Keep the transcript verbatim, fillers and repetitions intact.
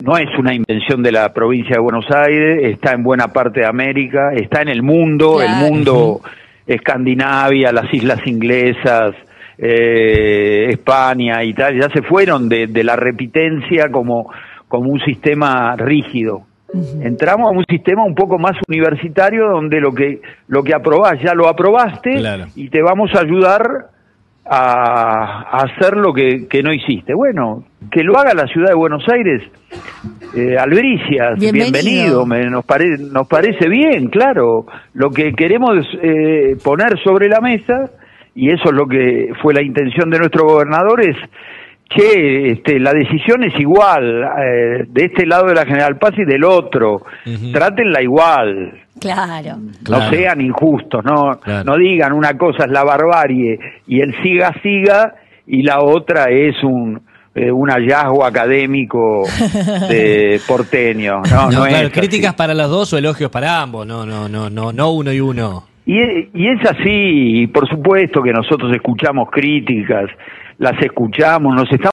no es una invención de la provincia de Buenos Aires, está en buena parte de América, está en el mundo, claro. El mundo uh-huh. Escandinavia, las islas inglesas, eh, España, Italia, ya se fueron de, de la repitencia como, como un sistema rígido. Uh-huh. Entramos a un sistema un poco más universitario donde lo que, lo que aprobás, ya lo aprobaste, claro. Y te vamos a ayudar a, a hacer lo que, que no hiciste. Bueno, que lo haga la ciudad de Buenos Aires, eh, Albricias, bienvenido, bienvenido. Me, nos, pare, nos parece bien, claro. Lo que queremos eh, poner sobre la mesa, y eso es lo que fue la intención de nuestro gobernador, es que este, la decisión es igual, eh, de este lado de la General Paz y del otro, uh-huh. Trátenla igual. Claro. No claro. sean injustos, no, claro. No digan una cosa es la barbarie y el siga siga y la otra es un eh, un hallazgo académico de porteño. No, no, no claro, es críticas así. Para los dos o elogios para ambos, no, no, no, no, no uno y uno. Y, y es así, y por supuesto que nosotros escuchamos críticas, las escuchamos, nos estamos